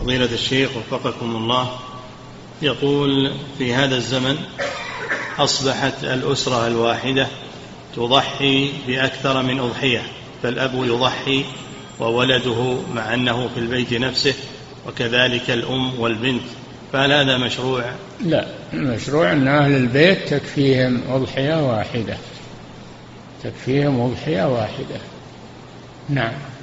فضيلة الشيخ وفقكم الله، يقول: في هذا الزمن أصبحت الأسرة الواحدة تضحي بأكثر من أضحية، فالأب يضحي وولده مع أنه في البيت نفسه، وكذلك الأم والبنت، فهل هذا مشروع؟ لا، المشروع أن أهل البيت تكفيهم أضحية واحدة، تكفيهم أضحية واحدة. نعم.